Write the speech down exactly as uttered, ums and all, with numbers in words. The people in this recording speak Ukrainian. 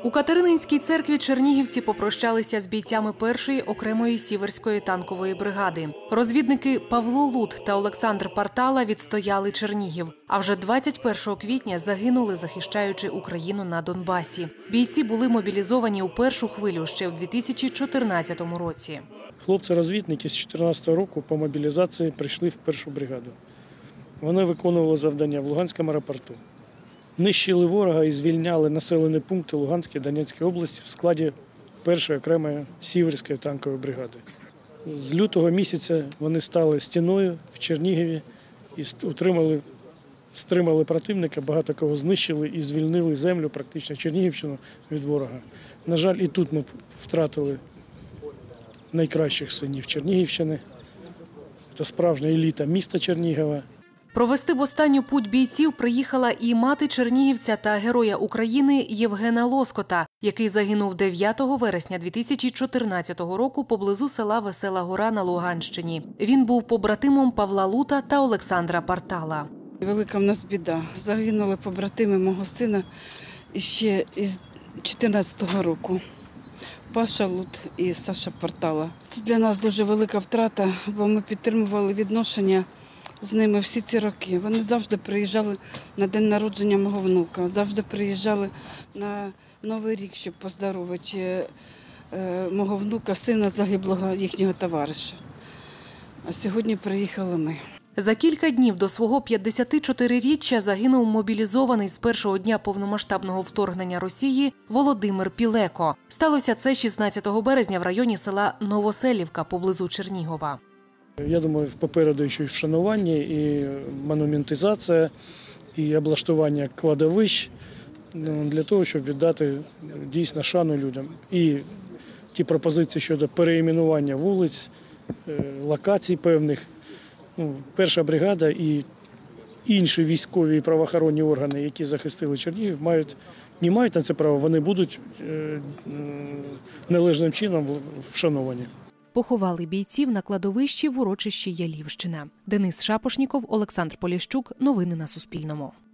У Катерининській церкві чернігівці попрощалися з бійцями першої окремої сіверської танкової бригади. Розвідники Павло Лут та Олександр Партала відстояли Чернігів, а вже двадцять першого квітня загинули, захищаючи Україну на Донбасі. Бійці були мобілізовані у першу хвилю ще в дві тисячі чотирнадцятому році. Хлопці-розвідники з дві тисячі чотирнадцятого року по мобілізації прийшли в першу бригаду. Вони виконували завдання в Луганському аеропорту. Нищили ворога і звільняли населені пункти Луганської та Донецької області в складі першої окремої сіверської танкової бригади. З лютого місяця вони стали стіною в Чернігові і утримали, стримали противника, багато кого знищили і звільнили землю, практично Чернігівщину, від ворога. На жаль, і тут ми втратили найкращих синів Чернігівщини. Це справжня еліта міста Чернігова. Провести в останню путь бійців приїхала і мати чернігівця та героя України Євгена Лоскота, який загинув дев'ятого вересня дві тисячі чотирнадцятого року поблизу села Весела Гора на Луганщині. Він був побратимом Павла Лута та Олександра Партала. Велика в нас біда. Загинули побратими мого сина ще із чотирнадцятого року. Паша Лут і Саша Партала. Це для нас дуже велика втрата, бо ми підтримували відношення з ними всі ці роки. Вони завжди приїжджали на день народження мого внука, завжди приїжджали на Новий рік, щоб поздоровити мого внука, сина загиблого їхнього товариша. А сьогодні приїхали ми. За кілька днів до свого п'ятдесятичотириріччя загинув мобілізований з першого дня повномасштабного вторгнення Росії Володимир Пілеко. Сталося це шістнадцятого березня в районі села Новоселівка поблизу Чернігова. Я думаю, попереду ще й вшанування, і монументизація, і облаштування кладовищ для того, щоб віддати дійсно шану людям. І ті пропозиції щодо переіменування вулиць, локацій певних. Ну, перша бригада і інші військові і правоохоронні органи, які захистили Чернігів, мають, не мають на це право, вони будуть належним чином вшановані. Поховали бійців на кладовищі в урочищі Ялівщина. Денис Шапошніков, Олександр Поліщук. Новини на Суспільному.